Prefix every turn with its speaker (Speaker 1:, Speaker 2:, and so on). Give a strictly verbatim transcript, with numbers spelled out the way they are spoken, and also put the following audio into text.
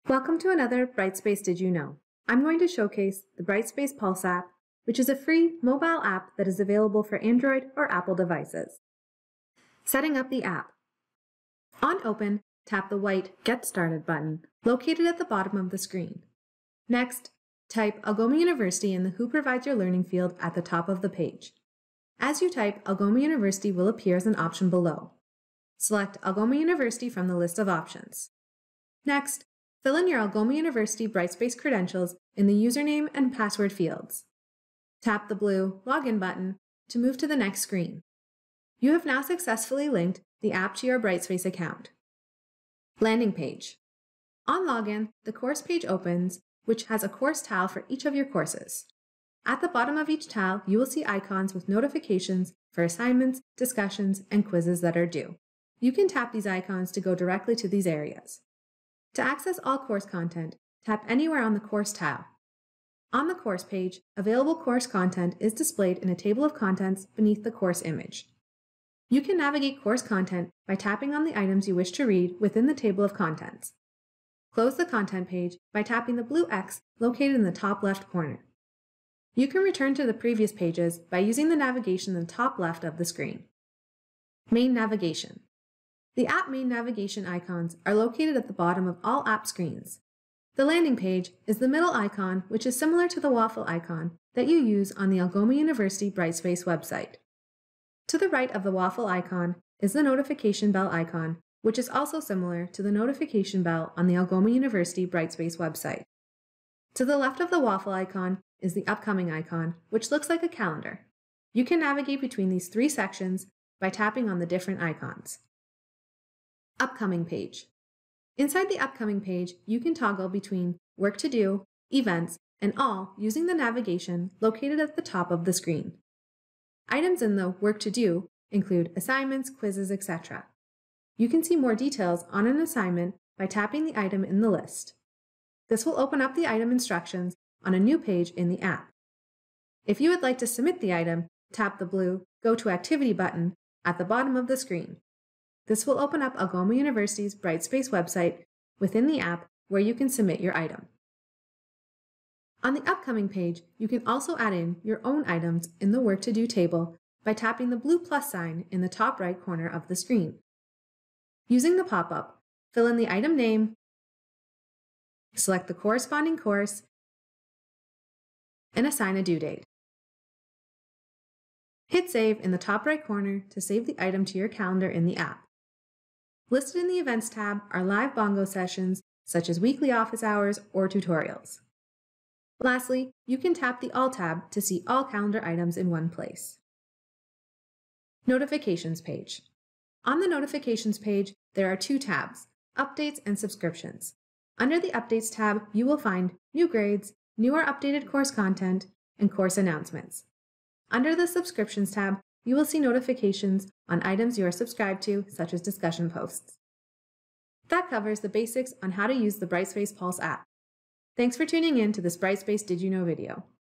Speaker 1: Welcome to another Brightspace Did You Know? I'm going to showcase the Brightspace Pulse app, which is a free mobile app that is available for Android or Apple devices. Setting up the app. On Open, tap the white Get Started button located at the bottom of the screen. Next, type Algoma University in the Who Provides Your Learning field at the top of the page. As you type, Algoma University will appear as an option below. Select Algoma University from the list of options. Next, fill in your Algoma University Brightspace credentials in the username and password fields. Tap the blue Login button to move to the next screen. You have now successfully linked the app to your Brightspace account. Landing page. On login, the course page opens, which has a course tile for each of your courses. At the bottom of each tile, you will see icons with notifications for assignments, discussions, and quizzes that are due. You can tap these icons to go directly to these areas. To access all course content, tap anywhere on the course tile. On the course page, available course content is displayed in a table of contents beneath the course image. You can navigate course content by tapping on the items you wish to read within the table of contents. Close the content page by tapping the blue X located in the top left corner. You can return to the previous pages by using the navigation in the top left of the screen. Main navigation. The app main navigation icons are located at the bottom of all app screens. The landing page is the middle icon, which is similar to the waffle icon that you use on the Algoma University Brightspace website. To the right of the waffle icon is the notification bell icon, which is also similar to the notification bell on the Algoma University Brightspace website. To the left of the waffle icon is the upcoming icon, which looks like a calendar. You can navigate between these three sections by tapping on the different icons. Upcoming page. Inside the upcoming page, you can toggle between Work to Do, Events, and All using the navigation located at the top of the screen. Items in the Work to Do include assignments, quizzes, et cetera. You can see more details on an assignment by tapping the item in the list. This will open up the item instructions on a new page in the app. If you would like to submit the item, tap the blue Go to Activity button at the bottom of the screen. This will open up Algoma University's Brightspace website within the app where you can submit your item. On the upcoming page, you can also add in your own items in the Work to Do table by tapping the blue plus sign in the top right corner of the screen. Using the pop-up, fill in the item name, select the corresponding course, and assign a due date. Hit Save in the top right corner to save the item to your calendar in the app. Listed in the Events tab are live bongo sessions, such as weekly office hours or tutorials. Lastly, you can tap the All tab to see all calendar items in one place. Notifications page. On the Notifications page, there are two tabs, Updates and Subscriptions. Under the Updates tab, you will find New Grades, New or Updated Course Content, and Course Announcements. Under the Subscriptions tab, you will see notifications on items you are subscribed to, such as discussion posts. That covers the basics on how to use the Brightspace Pulse app. Thanks for tuning in to this Brightspace Did You Know video.